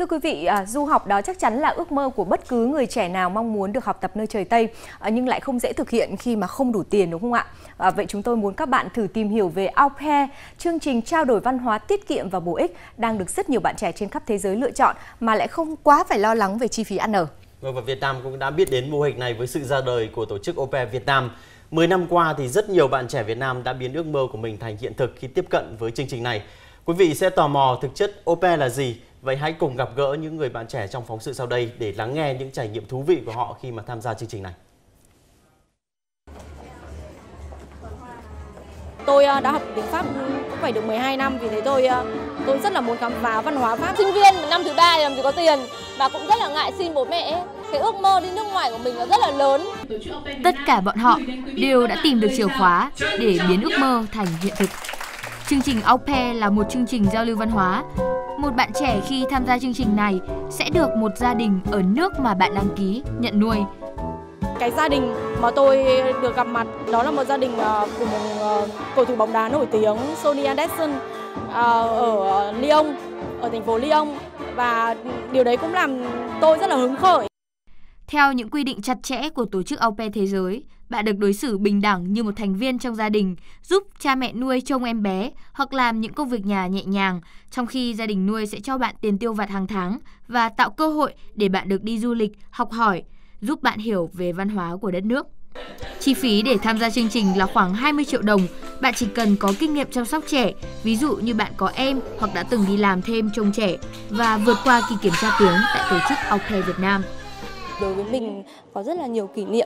quý vị, du học đó chắc chắn là ước mơ của bất cứ người trẻ nào mong muốn được học tập nơi trời Tây, nhưng lại không dễ thực hiện khi mà không đủ tiền, đúng không ạ? Vậy chúng tôi muốn các bạn thử tìm hiểu về Au Pair, chương trình trao đổi văn hóa tiết kiệm và bổ ích đang được rất nhiều bạn trẻ trên khắp thế giới lựa chọn mà lại không quá phải lo lắng về chi phí ăn ở. Và Việt Nam cũng đã biết đến mô hình này với sự ra đời của tổ chức Au Pair Việt Nam. 10 năm qua thì rất nhiều bạn trẻ Việt Nam đã biến ước mơ của mình thành hiện thực khi tiếp cận với chương trình này. Quý vị sẽ tò mò thực chất Au Pair là gì? Vậy hãy cùng gặp gỡ những người bạn trẻ trong phóng sự sau đây để lắng nghe những trải nghiệm thú vị của họ khi mà tham gia chương trình này. Tôi đã học tiếng Pháp cũng phải được 12 năm, vì thế tôi rất là muốn khám phá văn hóa Pháp. Sinh viên năm thứ 3 thì làm gì có tiền và cũng rất là ngại xin bố mẹ. Cái ước mơ đi nước ngoài của mình là rất là lớn. Tất cả bọn họ đều đã tìm được chìa khóa để biến ước mơ thành hiện thực. Chương trình Au Pair là một chương trình giao lưu văn hóa. Một bạn trẻ khi tham gia chương trình này sẽ được một gia đình ở nước mà bạn đăng ký nhận nuôi. Cái gia đình mà tôi được gặp mặt đó là một gia đình của một cầu thủ bóng đá nổi tiếng, Sonny Anderson, ở Lyon, ở thành phố Lyon, và điều đấy cũng làm tôi rất là hứng khởi. Theo những quy định chặt chẽ của Tổ chức Au Pair Thế giới, bạn được đối xử bình đẳng như một thành viên trong gia đình, giúp cha mẹ nuôi trông em bé hoặc làm những công việc nhà nhẹ nhàng, trong khi gia đình nuôi sẽ cho bạn tiền tiêu vặt hàng tháng và tạo cơ hội để bạn được đi du lịch, học hỏi, giúp bạn hiểu về văn hóa của đất nước. Chi phí để tham gia chương trình là khoảng 20 triệu đồng. Bạn chỉ cần có kinh nghiệm chăm sóc trẻ, ví dụ như bạn có em hoặc đã từng đi làm thêm trông trẻ và vượt qua kỳ kiểm tra tiếng tại Tổ chức Au Pair Việt Nam. Đối với mình có rất là nhiều kỷ niệm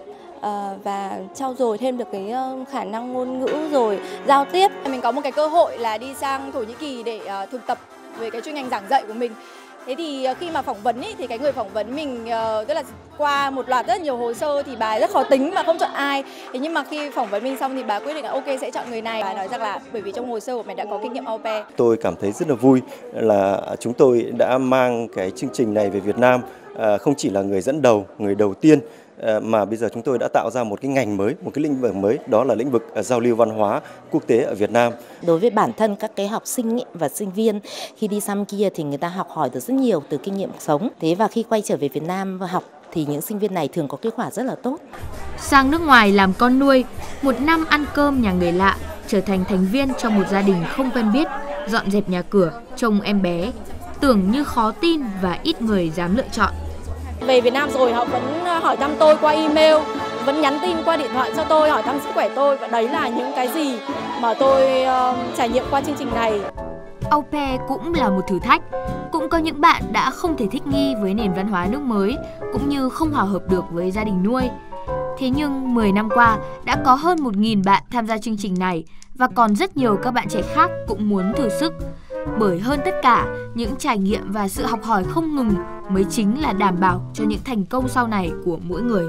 và trau dồi thêm được cái khả năng ngôn ngữ rồi giao tiếp. Mình có một cái cơ hội là đi sang Thổ Nhĩ Kỳ để thực tập về cái chuyên ngành giảng dạy của mình. Thế thì khi mà phỏng vấn thì cái người phỏng vấn mình tức là qua một loạt rất nhiều hồ sơ thì bà rất khó tính mà không chọn ai. Thế nhưng mà khi phỏng vấn mình xong thì bà quyết định là ok sẽ chọn người này. Bà nói rằng là bởi vì trong hồ sơ của mình đã có kinh nghiệm Au Pair. Tôi cảm thấy rất là vui là chúng tôi đã mang cái chương trình này về Việt Nam, không chỉ là người dẫn đầu, người đầu tiên, mà bây giờ chúng tôi đã tạo ra một cái ngành mới, một cái lĩnh vực mới, đó là lĩnh vực giao lưu văn hóa quốc tế ở Việt Nam. Đối với bản thân các cái học sinh và sinh viên khi đi sang kia thì người ta học hỏi được rất nhiều từ kinh nghiệm sống. Thế và khi quay trở về Việt Nam và học thì những sinh viên này thường có kết quả rất là tốt. Sang nước ngoài làm con nuôi, một năm ăn cơm nhà người lạ, trở thành thành viên trong một gia đình không quen biết, dọn dẹp nhà cửa, trông em bé, tưởng như khó tin và ít người dám lựa chọn. Về Việt Nam rồi họ vẫn hỏi thăm tôi qua email, vẫn nhắn tin qua điện thoại cho tôi, hỏi thăm sức khỏe tôi, và đấy là những cái gì mà tôi trải nghiệm qua chương trình này. Au Pair cũng là một thử thách. Cũng có những bạn đã không thể thích nghi với nền văn hóa nước mới, cũng như không hòa hợp được với gia đình nuôi. Thế nhưng 10 năm qua đã có hơn 1.000 bạn tham gia chương trình này và còn rất nhiều các bạn trẻ khác cũng muốn thử sức. Bởi hơn tất cả, những trải nghiệm và sự học hỏi không ngừng mới chính là đảm bảo cho những thành công sau này của mỗi người.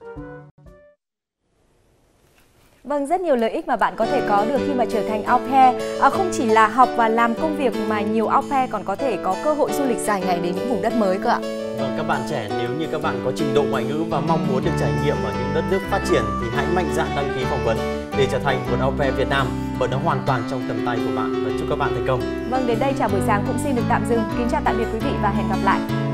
Vâng, rất nhiều lợi ích mà bạn có thể có được khi mà trở thành Au Pair. Không chỉ là học và làm công việc mà nhiều Au Pair còn có thể có cơ hội du lịch dài ngày đến những vùng đất mới cơ ạ. Vâng, các bạn trẻ, nếu như các bạn có trình độ ngoại ngữ và mong muốn được trải nghiệm ở những đất nước phát triển thì hãy mạnh dạn đăng ký phỏng vấn để trở thành một Au Pair Việt Nam, bởi nó hoàn toàn trong tầm tay của bạn, và chúc các bạn thành công. Vâng, đến đây Chào Buổi Sáng cũng xin được tạm dừng. Kính chào tạm biệt quý vị và hẹn gặp lại.